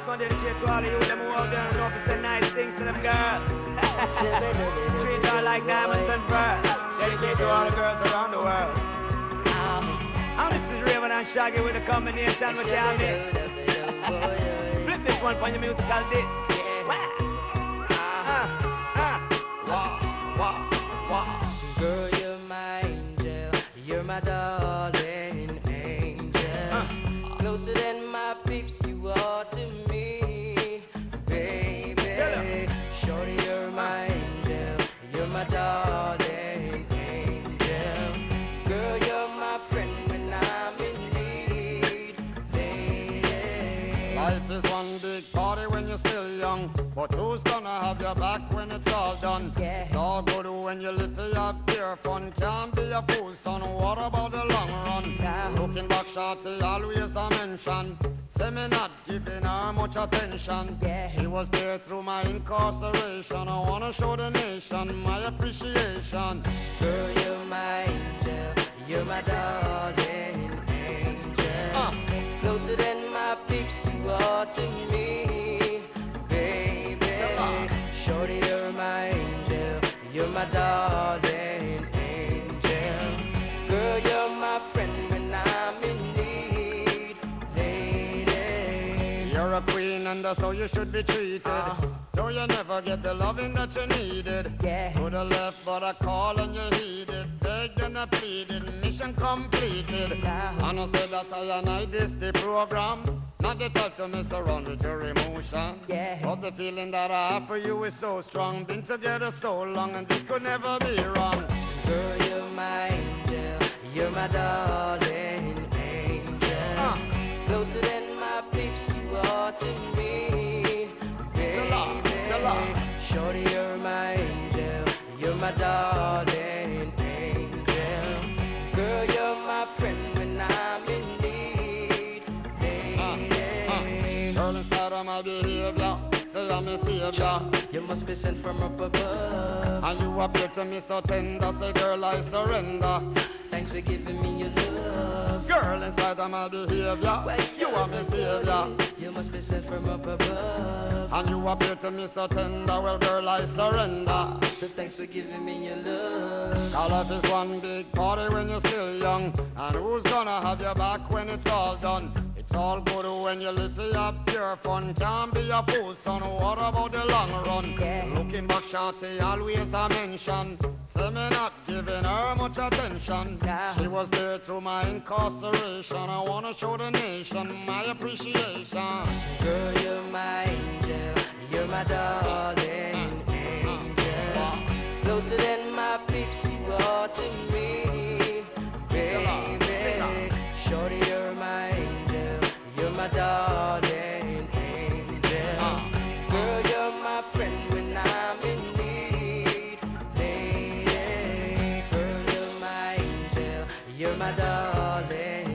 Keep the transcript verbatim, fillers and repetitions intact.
one dedicated to all of you, them who out there and know to say nice things to them girls. Treat her like diamonds and pearls. Dedicated to all the girls around the world. And this is Rayvon and Shaggy with a combination with your mix. Flip this one for your musical disc. Girl, you're my angel, you're my darling angel. uh. Closer than my peeps, you are to me, baby. Shorty, you're my angel, you're my darling angel. Girl, you're my friend when I'm in need, lady. Life is one big party when you're still young, but who's gonna have your back when it's all done? Yeah. It's all good when you live for your pure fun. Can't be a fool, son. What about the long run? Yeah. Looking back, shorty, always a mention. Say me not giving her much attention. Yeah. She was there through my incarceration. I wanna show the nation my appreciation. Girl, you're my angel, you're my darling angel. Uh. Closer than my peeps, you are to me, baby. Shorty, you're my angel, you're my darling angel. Girl, you're my friend when I'm in need, lady. You're a queen and that's how you should be treated. uh. Though you never get the loving that you needed. Yeah. Could have left but I called and you heeded. Begged and I pleaded, mission completed. Yeah. And I said that I and I this the program. Not the type to mess around with your emotion. Yeah. But the feeling that I have for you is so strong. Been together so long and this could never be wrong. Girl, you're my angel, you're my darling angel. uh. Closer than my peeps, you are to me, baby. Shorty, you're my angel, you're my darling angel. Girl, you're my friend when I'm in need, lady. Girl, instead of my behavior, say I'm a savior. You must be sent from up above, And you appear to me so tender. Say, girl, I surrender. thanks for giving me your love. Girl, in spite of my behavior, you are my savior. You must be sent from up above, And you appear to me so tender. Well, girl, I surrender. so thanks for giving me your love. Cause life is one big party when you're still young. And who's gonna have your back when it's all done? It's all good when you live for your pure fun. Can't be a fool, son. What about the long run? Yeah. Looking back, shorty, always a mention. Say me not giving her much attention. Yeah. She was there through my incarceration. I wanna show the nation my appreciation. Girl, you're my angel, you're my darling angel. Closer than my peeps, you are to me, baby. Shorty, you're my angel, you're my darling angel. Girl, you're my friend when I'm in need, lady. Girl, you're my angel, you're my darling